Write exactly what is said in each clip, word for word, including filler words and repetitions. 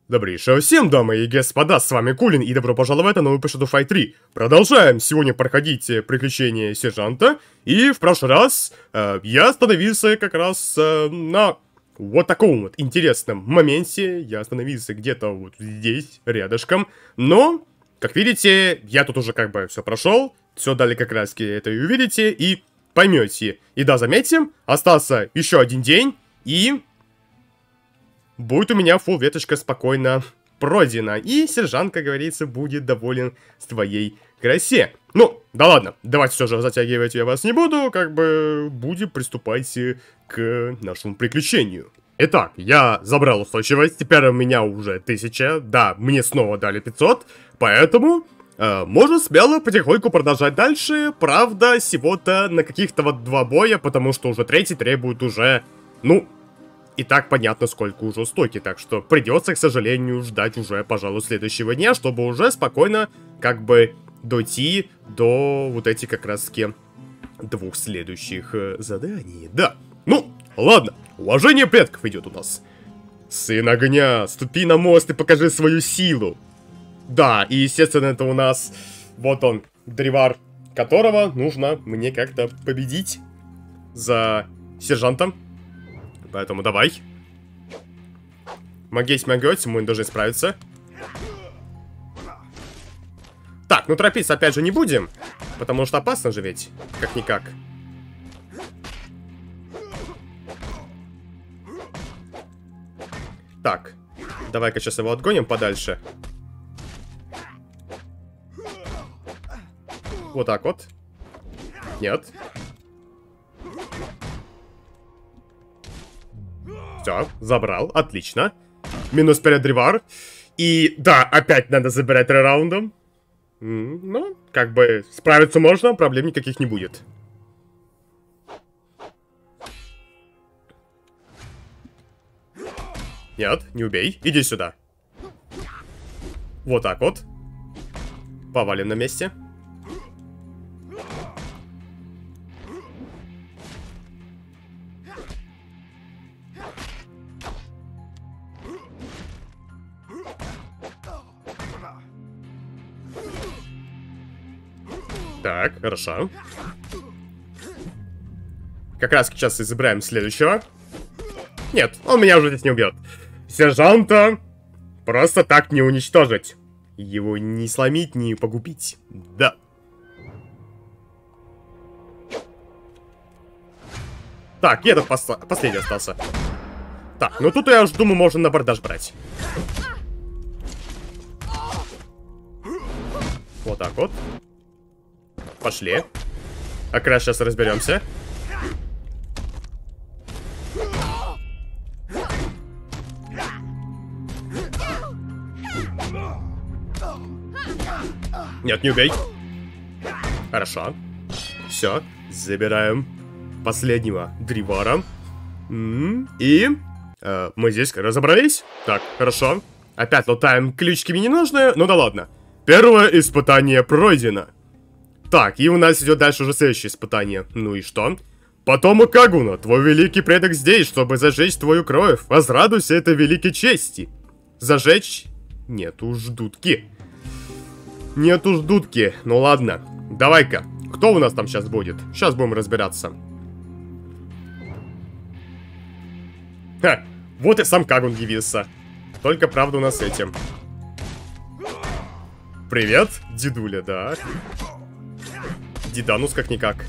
Добрейшего всем, дамы и господа, с вами Кулин, и добро пожаловать на новый Shadow Fight три. Продолжаем сегодня проходить приключения сержанта, и в прошлый раз э, я остановился как раз э, на вот таком вот интересном моменте. Я остановился где-то вот здесь, рядышком, но, как видите, я тут уже как бы все прошел, все дали как раз это и увидите, и поймете. И да, заметим, остался еще один день, и... будет у меня фулл веточка спокойно пройдена. И сержант, как говорится, будет доволен своей красе. Ну, да ладно, давайте все же затягивать я вас не буду. Как бы будем приступать к нашему приключению. Итак, я забрал устойчивость. Теперь у меня уже тысяча. Да, мне снова дали пятьсот. Поэтому э, можно смело потихоньку продолжать дальше. Правда, всего-то на каких-то вот два боя. Потому что уже третий требует уже, ну... и так понятно, сколько уже стойки, так что придется, к сожалению, ждать уже, пожалуй, следующего дня, чтобы уже спокойно, как бы, дойти до вот этих как раз-таки двух следующих э, заданий. Да, ну, ладно, уважение предков идет у нас. Сын огня, ступи на мост и покажи свою силу. Да, и, естественно, это у нас, вот он, древар, которого нужно мне как-то победить за сержантом. Поэтому давай. Могеть, могеть, мы должны справиться. Так, ну торопиться опять же не будем. Потому что опасно же ведь. Как-никак. Так. Давай-ка сейчас его отгоним подальше. Вот так вот. Нет. Все, забрал, отлично. Минус перед древар. И да, опять надо забирать три раунда. Ну, как бы справиться можно, проблем никаких не будет. Нет, не убей, иди сюда. Вот так вот. Повалим на месте. Так, хорошо. Как раз сейчас забираем следующего. Нет, он меня уже здесь не убьет. Сержанта просто так не уничтожить. Его не сломить, не погубить. Да. Так, и этот пос последний остался. Так, ну тут я уж думаю, можно на бордаж брать. Вот так вот. Пошли. Как раз сейчас разберемся. Нет, не убей. Хорошо. Все. Забираем последнего древара. М-м-м. И э, мы здесь разобрались. Так, хорошо. Опять лутаем ключики мне не нужны. Ну да ладно. Первое испытание пройдено. Так, и у нас идет дальше уже следующее испытание. Ну и что? Потомок Агуна, твой великий предок здесь, чтобы зажечь твою кровь. Возрадуйся этой великой чести. Зажечь? Нет уж дудки. Нет уж дудки. Ну ладно. Давай-ка. Кто у нас там сейчас будет? Сейчас будем разбираться. Ха, вот и сам Кагун явился. Только правда у нас с этим. Привет, дедуля, да. Диданус как-никак.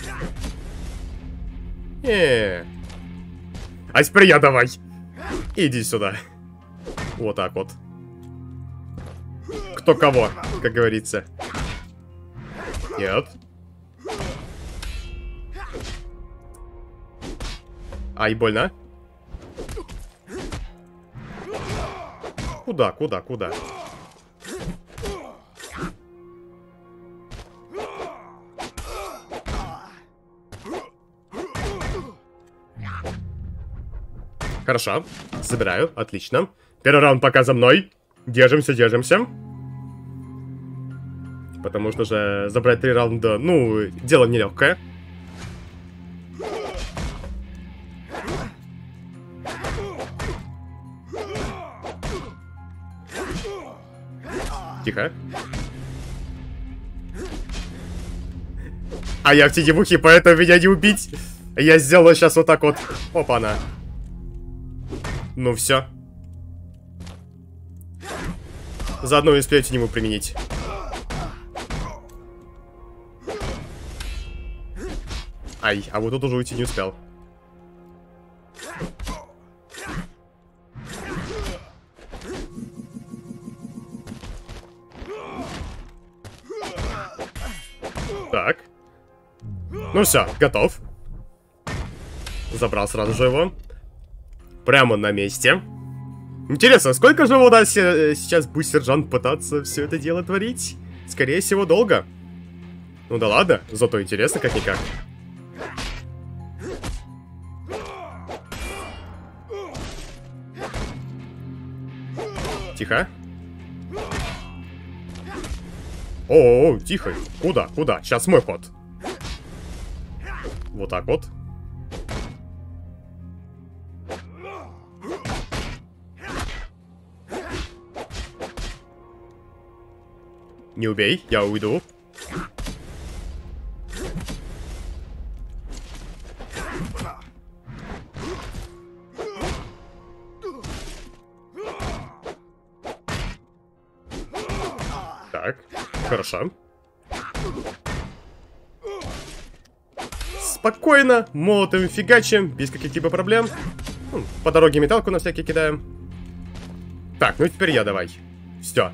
Э-э-э. А теперь я давай. Иди сюда. Вот так вот. Кто кого, как говорится. Нет. Ай, больно. Куда, куда, куда? Хорошо, забираю, отлично. Первый раунд пока за мной. Держимся, держимся. Потому что же забрать три раунда, ну, дело нелегкое. Тихо. А я в теневухе, поэтому меня не убить. Я сделаю сейчас вот так вот. Опа-на. Ну все. Заодно и успею теневу применить. Ай, а вот тут уже уйти не успел. Так. Ну все, готов. Забрал сразу же его. Прямо на месте. Интересно, сколько же у нас сейчас будет сержант пытаться все это дело творить? Скорее всего, долго. Ну да ладно, зато интересно как-никак. Тихо. О, -о, -о тихо. Куда? Куда? Сейчас мой ход. Вот так вот. Не убей, я уйду. Так, хорошо. Спокойно, молотом фигачим, без каких-либо проблем. По дороге металку на всякий кидаем. Так, ну теперь я давай. Все.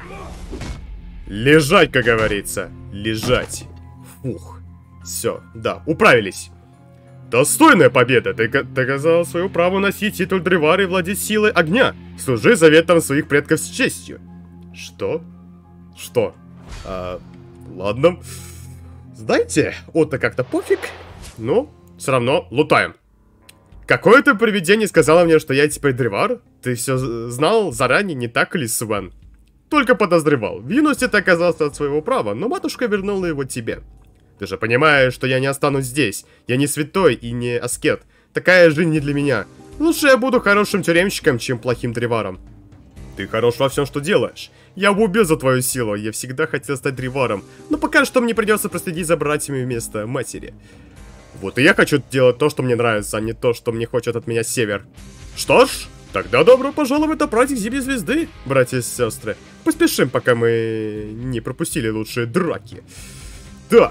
Лежать, как говорится. Лежать. Фух. Все, да, управились. Достойная победа. Ты доказал свое право носить титул Древара и владеть силой огня. Служи заветам своих предков с честью. Что? Что? А, ладно. Знаете, вот-то как-то пофиг. Ну, все равно лутаем. Какое-то привидение сказало мне, что я теперь Древар. Ты все знал заранее, не так ли, Свен? Только подозревал. В юности ты оказался от своего права, но матушка вернула его тебе. Ты же понимаешь, что я не останусь здесь. Я не святой и не аскет. Такая жизнь не для меня. Лучше я буду хорошим тюремщиком, чем плохим Древаром. Ты хорош во всем, что делаешь. Я бы убил за твою силу. Я всегда хотел стать Древаром. Но пока что мне придется проследить за братьями вместо матери. Вот и я хочу делать то, что мне нравится, а не то, что мне хочет от меня Север. Что ж, тогда добро пожаловать на праздник Зимней Звезды, братья и сестры. Поспешим, пока мы не пропустили лучшие драки. Да.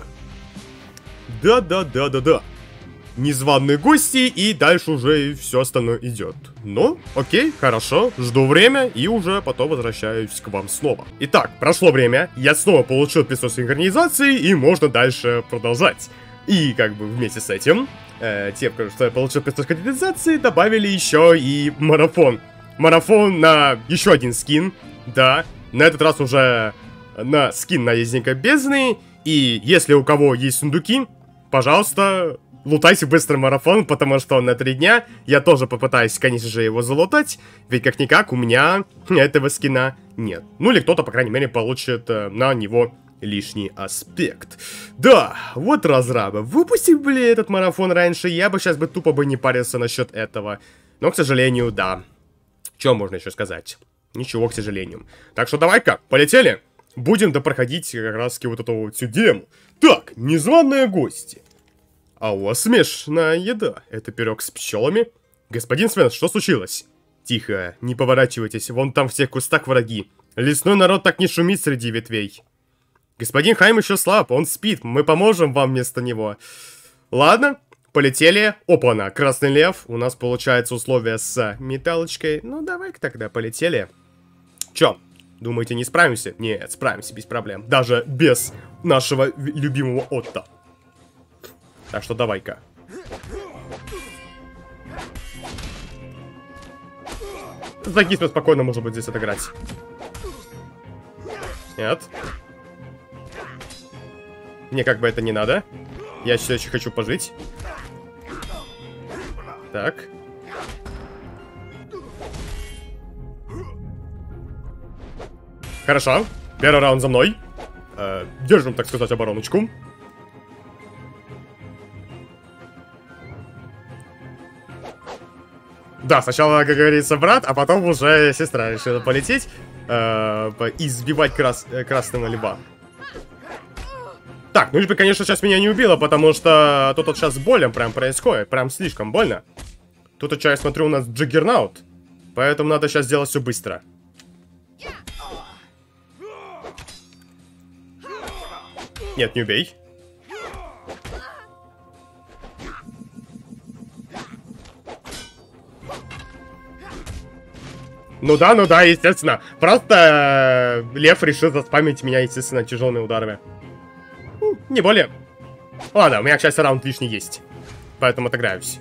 Да-да-да-да-да. Незваные гости, и дальше уже все остальное идет. Ну, окей, хорошо, жду время, и уже потом возвращаюсь к вам снова. Итак, прошло время, я снова получил пятьсот синхронизации, и можно дальше продолжать. И как бы вместе с этим, э, те, кто получил пятьсот синхронизации, добавили еще и марафон. Марафон на еще один скин, да, на этот раз уже на скин Наездника Бездны. И если у кого есть сундуки, пожалуйста, лутайте быстро марафон, потому что на три дня я тоже попытаюсь, конечно же, его залутать, ведь как-никак у меня этого скина нет. Ну или кто-то, по крайней мере, получит э, на него лишний аспект. Да, вот разрабы. Выпустили бы этот марафон раньше, я бы сейчас бы тупо бы не парился насчет этого. Но, к сожалению, да. Что можно еще сказать? Ничего, к сожалению. Так что давай-ка, полетели. Будем допроходить как раз вот эту вот всю дему. Так, незваные гости. А у вас смешная еда. Это пирог с пчелами? Господин Свен, что случилось? Тихо, не поворачивайтесь, вон там в тех кустах враги. Лесной народ так не шумит среди ветвей. Господин Хайм еще слаб, он спит, мы поможем вам вместо него. Ладно, полетели. Опа-на, красный лев. У нас получается условие с металлочкой. Ну, давай-ка тогда полетели. Чё, думаете, не справимся? Нет, справимся без проблем. Даже без нашего любимого Отто. Так что давай-ка. Загисмо спокойно, может быть, здесь отыграть. Нет. Мне как бы это не надо. Я все еще хочу пожить. Так. Хорошо. Первый раунд за мной. Э, держим, так сказать, обороночку. Да, сначала, как говорится, брат, а потом уже сестра решила полететь. э, избивать крас красного льва. Так, ну либо, конечно, сейчас меня не убило, потому что тут вот сейчас больно прям происходит. Прям слишком больно. Тут вот, я смотрю, у нас Джаггернаут. Поэтому надо сейчас сделать все быстро. Нет, не убей. Ну да, ну да, естественно. Просто э, Лев решил заспамить меня, естественно, тяжелыми ударами. Не более. Ладно, у меня, кстати, раунд лишний есть. Поэтому отыграюсь.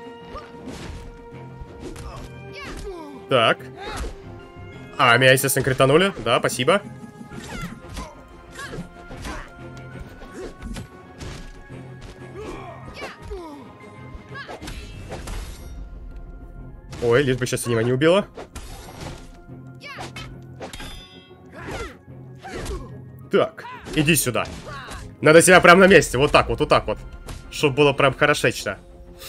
Так. А, меня, естественно, кританули. Да, спасибо. Ой, лишь бы сейчас я не убила. Так, иди сюда. Надо себя прям на месте, вот так вот, вот так вот. Чтобы было прям хорошечно.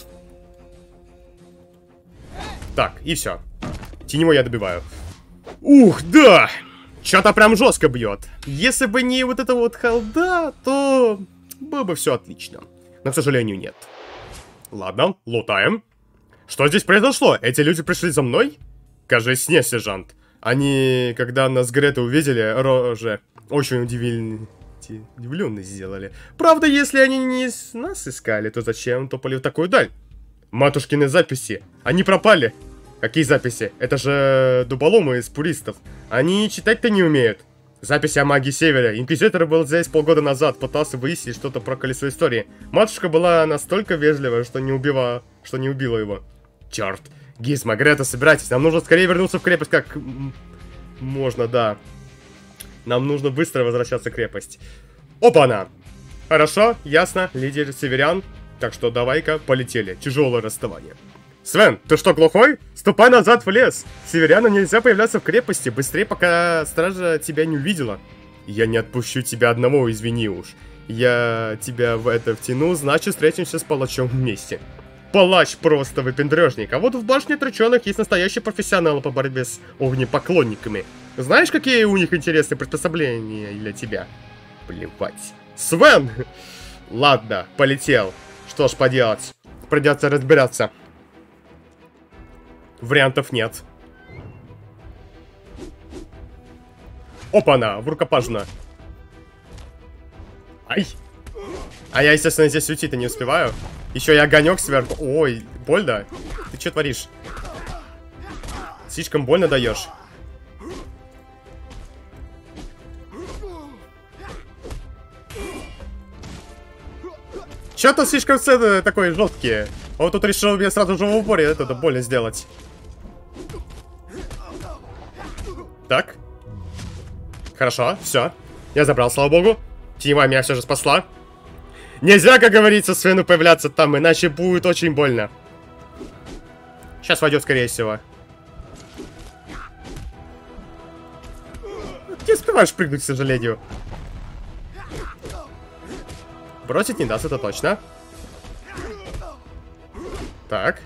Так, и все. Теневой я добиваю. Ух, да! Что-то прям жестко бьет. Если бы не вот эта вот халда, то было бы все отлично. Но, к сожалению, нет. Ладно, лутаем. Что здесь произошло? Эти люди пришли за мной? Кажется, не, сержант. Они, когда нас с Гретой увидели, роже очень удивили... удивленно сделали. Правда, если они не нас искали, то зачем топали в такую даль? Матушкины записи. Они пропали. Какие записи? Это же дуболомы из пуристов. Они читать-то не умеют. Записи о магии Севера. Инквизитор был здесь полгода назад, пытался выяснить что-то про колесо истории. Матушка была настолько вежлива, что не убила, что не убила его. Черт. Гизма, Грета, собирайтесь. Нам нужно скорее вернуться в крепость, как... можно, да. Нам нужно быстро возвращаться в крепость. Опа-на! Хорошо, ясно, лидер северян. Так что давай-ка полетели. Тяжелое расставание. Свен, ты что, глухой? Ступай назад в лес. Северянам нельзя появляться в крепости. Быстрее, пока стража тебя не увидела. Я не отпущу тебя одного, извини уж. Я тебя в это втяну, значит встретимся с палачом вместе. Палач просто выпендрежник. А вот в башне отреченных есть настоящие профессионалы по борьбе с огнепоклонниками. Знаешь, какие у них интересные приспособления для тебя? Плевать. Свен! Ладно, полетел. Что ж поделать? Придется разбираться. Вариантов нет. Опа-на, в рукопашно. Ай! А я, естественно, здесь уйти-то не успеваю. Еще и огонек сверху. Ой, больно. Ты что творишь? Слишком больно даешь. Че-то слишком сцены такой жесткие. Он тут решил мне сразу же в упоре это больно сделать. Так. Хорошо, все. Я забрал, слава богу. Теневая меня все же спасла. Нельзя, как говорится, Свену появляться там, иначе будет очень больно. Сейчас войдет, скорее всего. Не успеваешь прыгнуть, к сожалению. Бросить не даст, это точно. Так.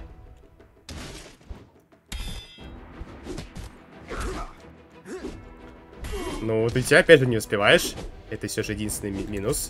Ну, ты тебя опять же не успеваешь. Это все же единственный ми минус.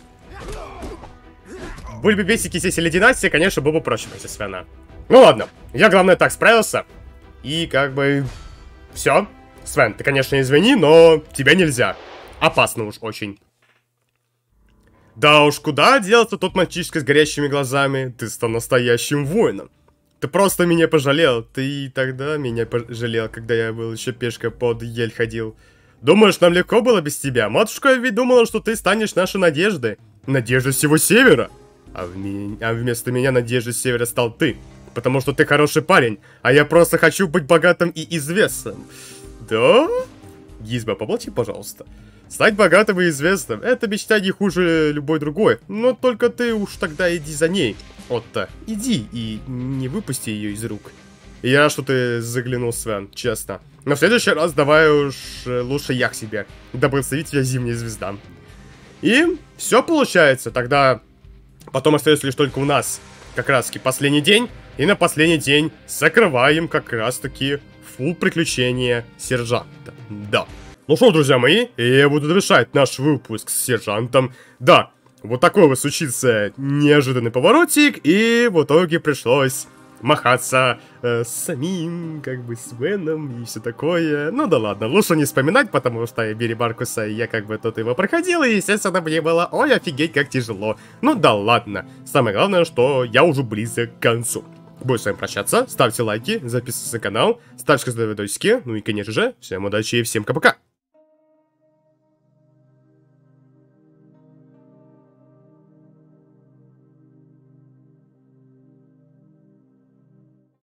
Были бы бесики здесь или династия, конечно, было бы проще против Свена. Ну ладно, я, главное, так справился. И как бы... Все. Свен, ты, конечно, извини, но тебе нельзя. Опасно уж очень. Да уж, куда делся тот мальчишка с горящими глазами? Ты стал настоящим воином. Ты просто меня пожалел. Ты тогда меня пожалел, когда я был еще пешкой под ель ходил. Думаешь, нам легко было без тебя? Матушка ведь думала, что ты станешь нашей надеждой. Надеждой всего Севера. А, в ми... а вместо меня надеждой Севера стал ты. Потому что ты хороший парень. А я просто хочу быть богатым и известным. Да? Гизма, помолчи, пожалуйста. Стать богатым и известным — это мечта не хуже любой другой. Но только ты уж тогда иди за ней. Отто, иди и не выпусти ее из рук. Я рад, что ты заглянул, Свен, честно. Но в следующий раз давай уж лучше я к себе, дабы представить тебя зимняя звезда. И все получается. Тогда потом остается лишь только у нас как раз таки последний день. И на последний день закрываем как раз таки фулл приключения сержанта. Да. Ну что, друзья мои, я буду завершать наш выпуск с сержантом. Да, вот такой вот случился неожиданный поворотик, и в итоге пришлось махаться э, с самим, как бы, с Веном и все такое. Ну да ладно, лучше не вспоминать, потому что я Билли Баркуса, я как бы тут его проходил, и, естественно, мне было, ой, офигеть, как тяжело. Ну да ладно, самое главное, что я уже близок к концу. Буду с вами прощаться, ставьте лайки, подписывайтесь на канал, ставьте видосики, ну и, конечно же, всем удачи и всем пока-пока.